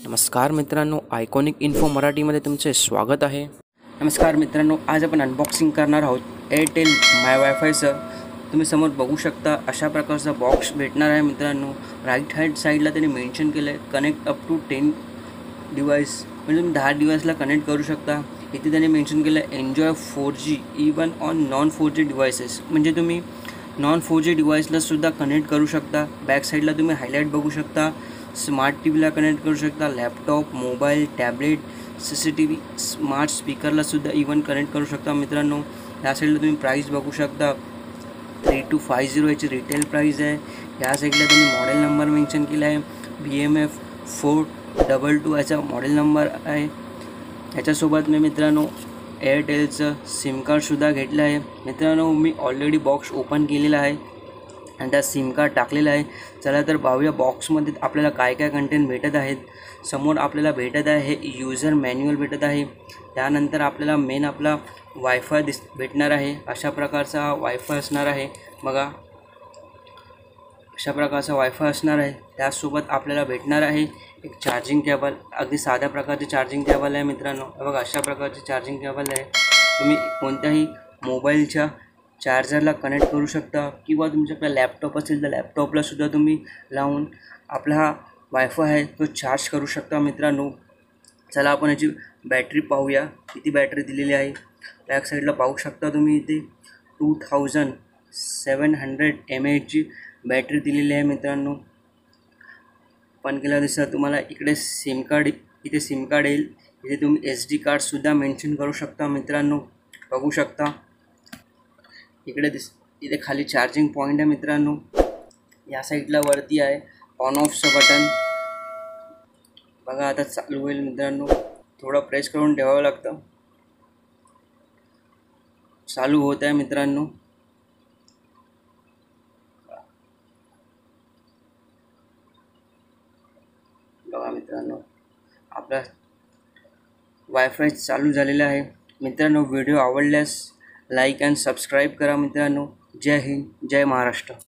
नमस्कार मित्रांनो, iconic info मराठीमध्ये तुमचे स्वागत आहे। नमस्कार मित्रांनो, आज आपण अनबॉक्सिंग करणार आहोत एअरटेल माय वायफायचं। तुम्ही समोर बघू शकता अशा प्रकारचा बॉक्स भेटणार आहे मित्रांनो। राईट हँड साईडला त्यांनी मेन्शन केलं आहे कनेक्ट अप टू 10 डिव्हाइस, म्हणजे तुम्ही 10 डिव्हाइसला कनेक्ट करू शकता। इथे त्यांनी मेन्शन केलं आहे enjoy 4G even on non 4G devices, म्हणजे तुम्ही नॉन 4G डिव्हाइसला सुद्धा कनेक्ट करू शकता। बॅक साईडला तुम्ही हायलाईट बघू शकता, स्मार्ट टीव्हीला कनेक्ट करू शकता, laptop, mobile, tablet, CCTV, smart स्पीकरला सुद्धा इवन कनेक्ट करू शकता मित्रांनो। या साईडला तुम्ही प्राईस बघू शकता, 3250 याची रिटेल प्राईस आहे। या साईडला तुम्ही मॉडेल नंबर मेन्शन केला आहे, BMF 422 याचा मॉडेल नंबर आहे। याच्यासोबत मी मित्रांनो एअरटेलचं सिम कार्डसुद्धा घेतलं आहे मित्रांनो। मी ऑलरेडी बॉक्स ओपन केलेला आहे आणि त्या सिम कार्ड टाकलेलं आहे। चला तर पाहूया बॉक्समध्ये आपल्याला काय काय कंटेंट भेटत आहेत। समोर आपल्याला भेटत आहे हे यूजर मॅन्युअल भेटत आहे। त्यानंतर आपल्याला मेन आपला वायफाय भेटणार आहे। अशा प्रकारचा वायफाय असणार आहे बघा, अशा प्रकारचा वायफाय असणार आहे। त्यासोबत आपल्याला भेटणार आहे एक चार्जिंग केबल, अगदी साध्या प्रकारचे चार्जिंग केबल आहे मित्रांनो। बघा अशा प्रकारचे चार्जिंग केबल आहे, तुम्ही कोणत्याही मोबाईलच्या चार्जरला कनेक्ट करू शकता किंवा तुमच्याकडे लॅपटॉप असेल तर लॅपटॉपला सुद्धा तुम्ही लावून आपला हा वायफाय आहे तो चार्ज करू शकता मित्रांनो। चला आपण याची बॅटरी पाहूया, किती बॅटरी दिलेली आहे। बॅक साईडला पाहू शकता तुम्ही, इथे 2700 mAhची बॅटरी दिलेली आहे मित्रांनो। पण केला दिसतं तुम्हाला इकडे सिम कार्ड, इथे सिम कार्ड येईल, इथे तुम्ही SD कार्डसुद्धा मेन्शन करू शकता मित्रांनो। बघू शकता इथे खाली चार्जिंग पॉईंट आहे मित्रांनो। या साईडला वरती आहे ऑन ऑफचं बटन, बघा आता चालू होईल मित्रांनो। थोडं प्रेस करून ठेवावं लागतं, चालू होत आहे मित्रांनो। बघा मित्रांनो आपला वायफाय चालू झालेला आहे मित्रांनो। व्हिडिओ आवडल्यास लाईक अँड सबस्क्राईब करा मित्रांनो। जय हिंद, जय महाराष्ट्र।